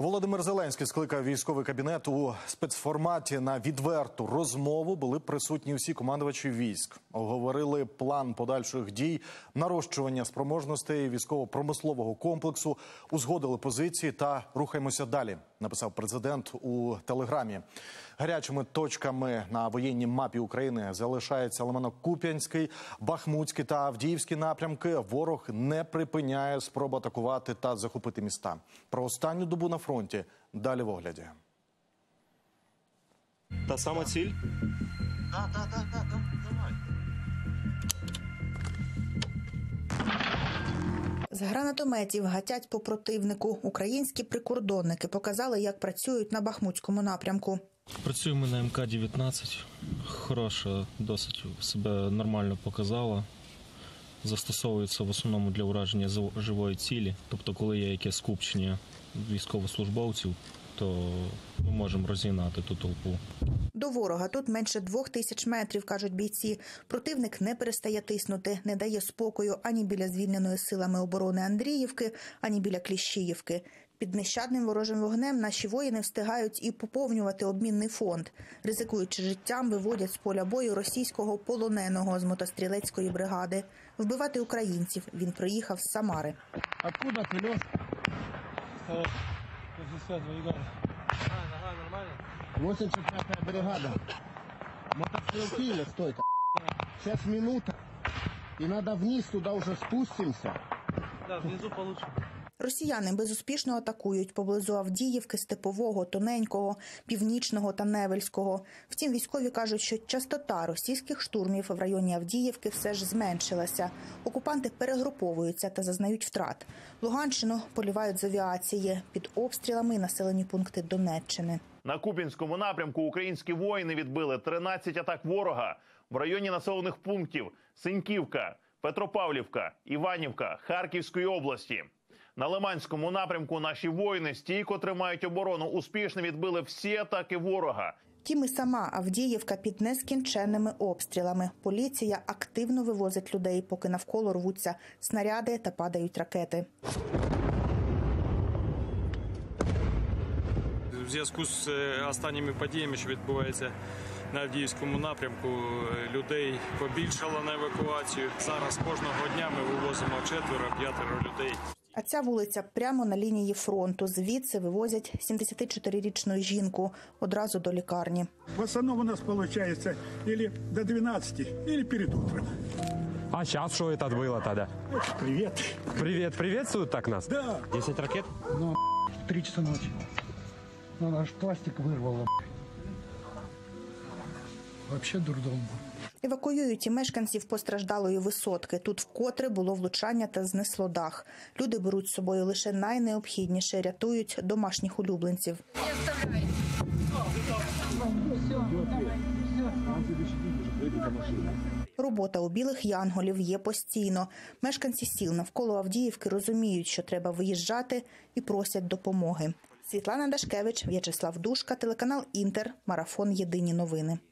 Володимир Зеленський скликав військовий кабінет у спецформаті на відверту розмову. Були присутні всі командувачі військ. Оговорили план подальших дій, нарощування спроможностей військово-промислового комплексу, узгодили позиції та рухаємося далі, написав президент у телеграмі. Гарячими точками на воєнній мапі України залишаються Лимано-Куп'янський, Бахмутський та Авдіївський напрямки. Ворог не припиняє спроб атакувати та захопити міста. Про останню добу на фронті далі в огляді. Та сама ціль? Давай. З гранатометів гатять по противнику. Українські прикордонники показали, як працюють на Бахмутському напрямку. Працюємо на МК-19. Хороша, досить себе нормально показала. Застосовується в основному для ураження живої цілі. Тобто, коли є якесь скупчення військовослужбовців, то ми можемо розігнати ту толпу. До ворога тут менше 2000 метрів, кажуть бійці. Противник не перестає тиснути, не дає спокою ані біля звільненої силами оборони Андріївки, ані біля Кліщіївки. Під нещадним ворожим вогнем наші воїни встигають і поповнювати обмінний фонд. Ризикуючи життям, виводять з поля бою російського полоненого з мотострілецької бригади. Вбивати українців він приїхав з Самари. Откуда ти, Льош? 85-я бригада. Мотострелки или стойка? Сейчас минута. И надо вниз, туда уже спустимся. Да, внизу получше. Росіяни безуспішно атакують поблизу Авдіївки, Степового, Тоненького, Північного та Невельського. Втім, військові кажуть, що частота російських штурмів в районі Авдіївки все ж зменшилася. Окупанти перегруповуються та зазнають втрат. Луганщину полівають з авіації. Під обстрілами населені пункти Донеччини. На Куп'янському напрямку українські воїни відбили 13 атак ворога в районі населених пунктів Синьківка, Петропавлівка, Іванівка, Харківської області. На Лиманському напрямку наші воїни стійко тримають оборону, успішно відбили всі атаки ворога. Втім, і сама Авдіївка під нескінченними обстрілами. Поліція активно вивозить людей, поки навколо рвуться снаряди та падають ракети. В зв'язку з останніми подіями, що відбуваються на Авдіївському напрямку, людей побільшало на евакуацію. Зараз кожного дня ми вивозимо 4-5 людей. А ця вулиця прямо на лінії фронту. Звідси вивозять 74-річну жінку одразу до лікарні. В основному у нас виходить або до 12, або перед утром. А сейчас что это было тогда? Привет. Привет, приветствуют так нас? Да. 10 ракет? Ну, 3 часа ночи. Ну, наш пластик вырвало. Вообще дурдом. Евакуюють і мешканців постраждалої висотки. Тут вкотре було влучання та знесло дах. Люди беруть з собою лише найнеобхідніше, рятують домашніх улюбленців. Робота у білих янголів є постійно. Мешканці сіл навколо Авдіївки розуміють, що треба виїжджати, і просять допомоги. Світлана Дашкевич, В'ячеслав Душка, телеканал «Інтер», марафон «Єдині новини».